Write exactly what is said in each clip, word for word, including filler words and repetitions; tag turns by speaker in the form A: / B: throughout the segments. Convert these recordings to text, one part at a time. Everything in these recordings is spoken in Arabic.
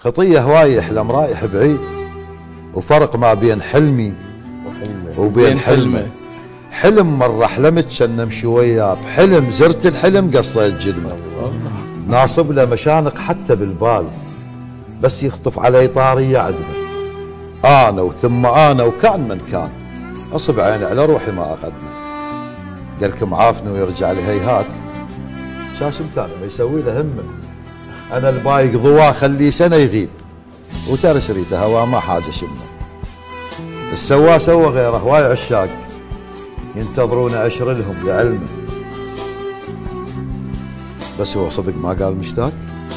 A: خطيه هواي يحلم رايح بعيد، وفرق ما بين حلمي وبين حلمه. حلم مرة حلمت كان نمشي وياه بحلم، زرت الحلم قصيت جلمه، ناصب له مشانق حتى بالبال، بس يخطف علي طاري يعذبه. انا وثم انا وكان من كان، اصب عيني على روحي ما اقدمه. قالكم عافني ويرجع لي هيهات، شاش مكانه ما يسوي له همه. انا البايق ضواه خليه سنه يغيب، وترس ريته هوا ما حاجه شمه. السوا سوى غيره هواي عشاق، ينتظرون اشر لهم لعلمه. بس هو صدق ما قال مشتاق؟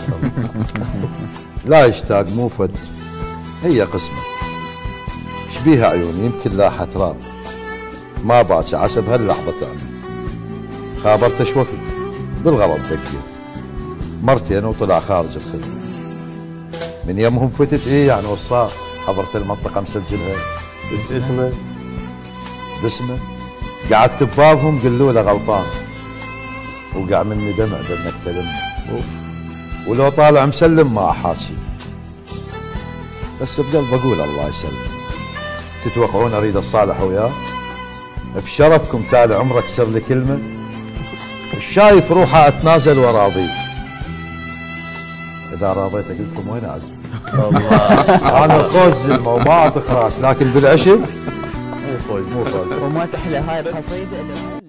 A: لا يشتاق مو فد، هي قسمه. شبيها عيوني يمكن لاحة تراب، ما باكي عسب هاللحظة تعمل. خابرته شوكك بالغلط دقيت، مرتين وطلع خارج الخدمة. من يمهم فتت ايه يعني وصار، حضرت المنطقة مسجلها.
B: بس اسمه
A: باسمه قعدت ببابهم قلوا له غلطان، وقع مني دمع بانك تلمه. ولو طالع مسلم ما احاكي، بس بقلب اقول الله يسلم. تتوقعون اريد الصالح وياه؟ بشرفكم تالي عمرك كسر لي كلمه، الشايف روحه اتنازل وراضي. اذا راضيت اقول لكم وين اعزم؟ انا خوز زلمه وما اعطي خراس، لكن بالعشق مو خوز مو خوز.
C: وما تحلى هاي القصيده.